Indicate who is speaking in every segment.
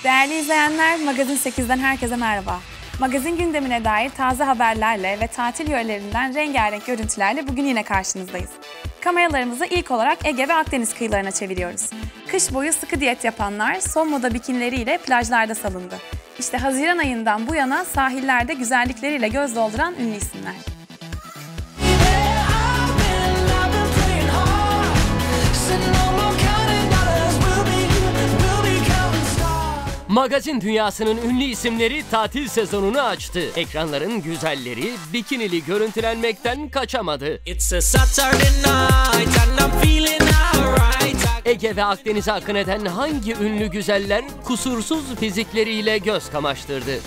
Speaker 1: Değerli izleyenler, Magazin 8'den herkese merhaba. Magazin gündemine dair taze haberlerle ve tatil yörelerinden rengarenk görüntülerle bugün yine karşınızdayız. Kameralarımızı ilk olarak Ege ve Akdeniz kıyılarına çeviriyoruz. Kış boyu sıkı diyet yapanlar son moda bikinileriyle plajlarda salındı. İşte Haziran ayından bu yana sahillerde güzellikleriyle göz dolduran ünlü isimler.
Speaker 2: Magazin dünyasının ünlü isimleri tatil sezonunu açtı. Ekranların güzelleri bikinili görüntülenmekten kaçamadı. Ege ve Akdeniz'e akın eden hangi ünlü güzeller kusursuz fizikleriyle göz kamaştırdı?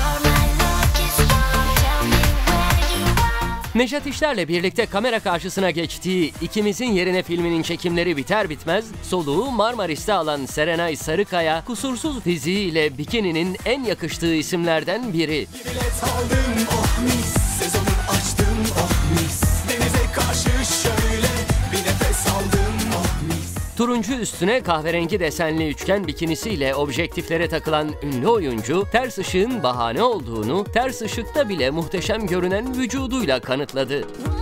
Speaker 2: Nejat İşler'le birlikte kamera karşısına geçtiği İkimizin Yerine filminin çekimleri biter bitmez soluğu Marmaris'te alan Serenay Sarıkaya kusursuz fiziğiyle bikininin en yakıştığı isimlerden biri. Turuncu üstüne kahverengi desenli üçgen bikinisiyle objektiflere takılan ünlü oyuncu, ters ışığın bahane olduğunu, ters ışıkta bile muhteşem görünen vücuduyla kanıtladı.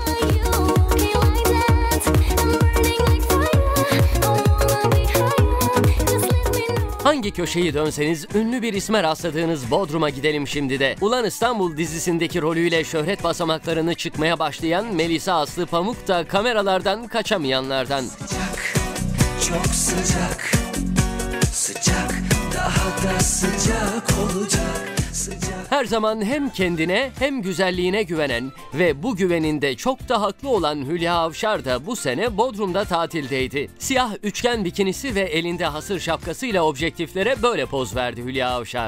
Speaker 2: Hangi köşeyi dönseniz ünlü bir isme rastladığınız Bodrum'a gidelim şimdi de. Ulan İstanbul dizisindeki rolüyle şöhret basamaklarını çıkmaya başlayan Melisa Aslı Pamuk da kameralardan kaçamayanlardan.
Speaker 3: Çok sıcak, sıcak, daha da sıcak olacak, sıcak.
Speaker 2: Her zaman hem kendine hem güzelliğine güvenen ve bu güveninde çok da haklı olan Hülya Avşar da bu sene Bodrum'da tatildeydi. Siyah üçgen bikinisi ve elinde hasır şapkasıyla objektiflere böyle poz verdi Hülya Avşar.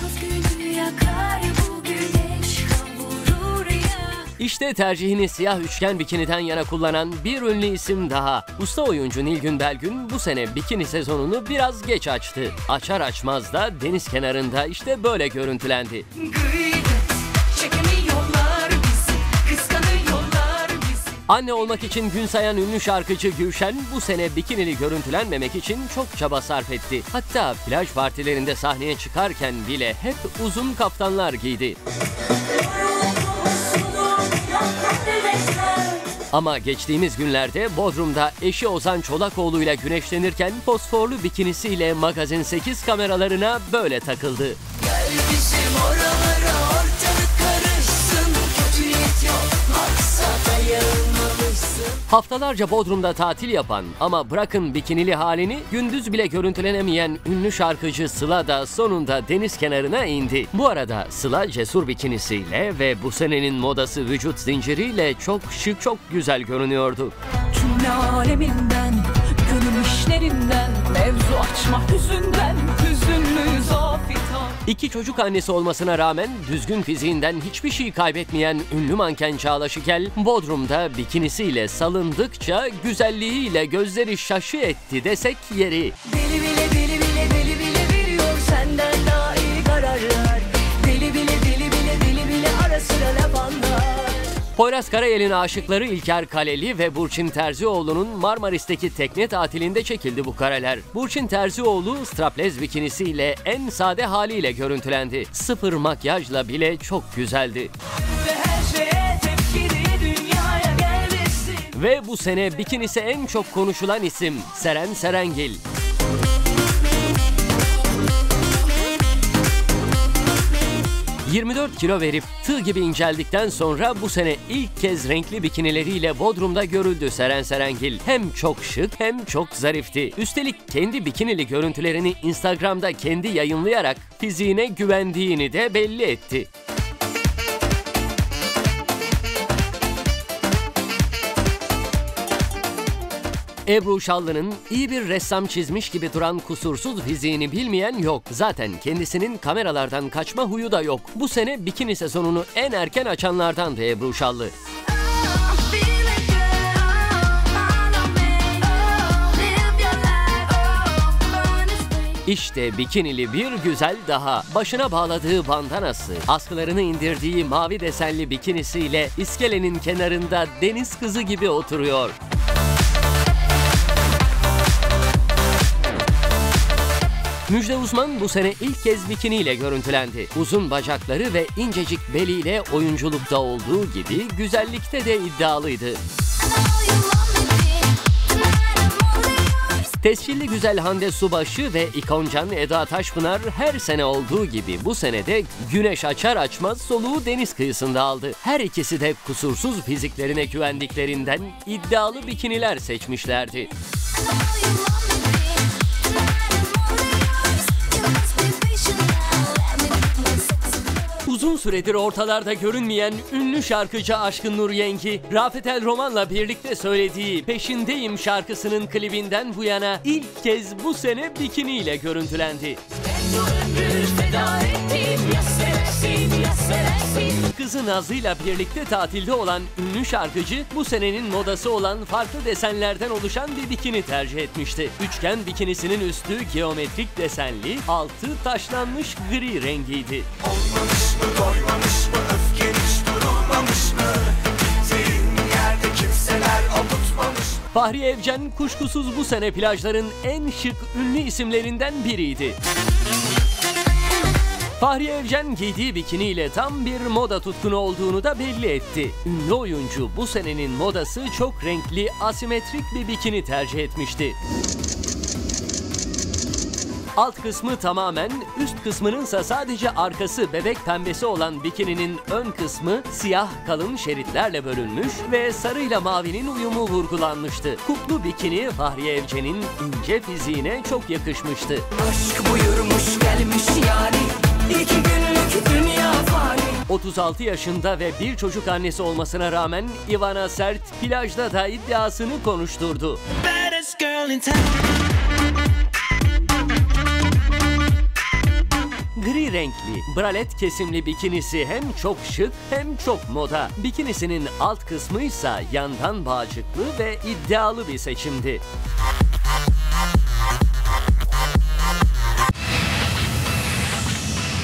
Speaker 2: İşte tercihini siyah üçgen bikiniden yana kullanan bir ünlü isim daha. Usta oyuncu Nilgün Belgün bu sene bikini sezonunu biraz geç açtı. Açar açmaz da deniz kenarında işte böyle görüntülendi. Anne olmak için gün sayan ünlü şarkıcı Gülşen bu sene bikinili görüntülenmemek için çok çaba sarf etti. Hatta plaj partilerinde sahneye çıkarken bile hep uzun kaftanlar giydi. Ama geçtiğimiz günlerde Bodrum'da eşi Ozan Çolakoğlu'yla güneşlenirken fosforlu bikinisiyle Magazin 8 kameralarına böyle takıldı.
Speaker 3: Gel bizim oralara, ortalık karışsın, kötü niyet yok, maksata yayılmalısın.
Speaker 2: Haftalarca Bodrum'da tatil yapan ama bırakın bikinili halini gündüz bile görüntülenemeyen ünlü şarkıcı Sıla da sonunda deniz kenarına indi. Bu arada Sıla cesur bikinisiyle ve bu senenin modası vücut zinciriyle çok şık, çok güzel görünüyordu.
Speaker 4: Cümle aleminden, gönül işlerinden, mevzu açma hüzünden, hüzünlü zafitan.
Speaker 2: İki çocuk annesi olmasına rağmen düzgün fiziğinden hiçbir şey kaybetmeyen ünlü manken Çağla Şikel, Bodrum'da bikinisiyle salındıkça güzelliğiyle gözleri şaşı etti desek yeri.
Speaker 4: Deli bile deli bile deli bile veriyor senden daha iyi kararlar. Deli bile deli bile deli bile ara sıra laf anlar.
Speaker 2: Poyraz Karayel'in aşıkları İlker Kaleli ve Burçin Terzioğlu'nun Marmaris'teki tekne tatilinde çekildi bu kareler. Burçin Terzioğlu straplez bikinisiyle en sade haliyle görüntülendi. Sıfır makyajla bile çok güzeldi. Ve bu sene bikinisi en çok konuşulan isim Seren Serengil. 24 kilo verip tığ gibi inceldikten sonra bu sene ilk kez renkli bikinileriyle Bodrum'da görüldü Seren Serengil. Hem çok şık hem çok zarifti. Üstelik kendi bikinili görüntülerini Instagram'da kendi yayınlayarak fiziğine güvendiğini de belli etti. Ebru Şallı'nın iyi bir ressam çizmiş gibi duran kusursuz fiziğini bilmeyen yok. Zaten kendisinin kameralardan kaçma huyu da yok. Bu sene bikini sezonunu en erken açanlardandı Ebru Şallı. İşte bikinili bir güzel daha. Başına bağladığı bandanası, askılarını indirdiği mavi desenli bikinisiyle iskelenin kenarında deniz kızı gibi oturuyor. Müjde Uzman bu sene ilk kez bikiniyle görüntülendi. Uzun bacakları ve incecik beliyle oyunculukta olduğu gibi güzellikte de iddialıydı. Tescilli güzel Hande Subaşı ve İkoncan Eda Taşpınar her sene olduğu gibi bu sene de güneş açar açmaz soluğu deniz kıyısında aldı. Her ikisi de kusursuz fiziklerine güvendiklerinden iddialı bikiniler seçmişlerdi. Uzun süredir ortalarda görünmeyen ünlü şarkıcı Aşkın Nur Yengi, Rafet El Roman'la birlikte söylediği Peşindeyim şarkısının klibinden bu yana ilk kez bu sene bikiniyle görüntülendi. Kızı Nazlı'yla birlikte tatilde olan ünlü şarkıcı bu senenin modası olan farklı desenlerden oluşan bir bikini tercih etmişti. Üçgen bikinisinin üstü geometrik desenli, altı taşlanmış gri rengiydi.
Speaker 3: Olmamış mı, doymamış mı, öfken hiç durulmamış mı? Gittiğin yerde kimseler avutmamış mı?
Speaker 2: Fahriye Evcen kuşkusuz bu sene plajların en şık ünlü isimlerinden biriydi. Fahriye Evcen giydiği bikiniyle tam bir moda tutkunu olduğunu da belli etti. Ünlü oyuncu bu senenin modası çok renkli, asimetrik bir bikini tercih etmişti. Alt kısmı tamamen, üst kısmınınsa sadece arkası bebek pembesi olan bikininin ön kısmı siyah kalın şeritlerle bölünmüş ve sarıyla mavinin uyumu vurgulanmıştı. Kuplu bikini Fahriye Evcen'in ince fiziğine çok yakışmıştı.
Speaker 4: Aşk buyurmuş gelmiş yani, 2 günlük dünya fani.
Speaker 2: 36 yaşında ve bir çocuk annesi olmasına rağmen Ivana Sert plajda da iddiasını konuşturdu.
Speaker 3: Baddest girl in town.
Speaker 2: Gri renkli, bralet kesimli bikinisi hem çok şık hem çok moda. Bikinisinin alt kısmıysa yandan bağcıklı ve iddialı bir seçimdi.